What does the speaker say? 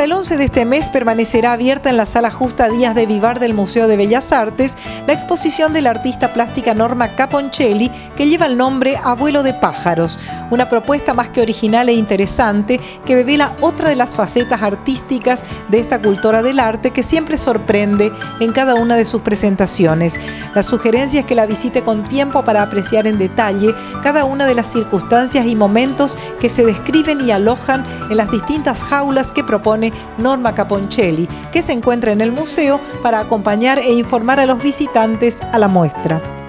Hasta el 11 de este mes permanecerá abierta en la Sala Justa Díaz de Vivar del Museo de Bellas Artes la exposición de la artista plástica Norma Caponcelli, que lleva el nombre Abuelo de Pájaros, una propuesta más que original e interesante que devela otra de las facetas artísticas de esta cultora del arte que siempre sorprende en cada una de sus presentaciones. La sugerencia es que la visite con tiempo para apreciar en detalle cada una de las circunstancias y momentos que se describen y alojan en las distintas jaulas que propone Norma Caponcelli, que se encuentra en el museo para acompañar e informar a los visitantes a la muestra.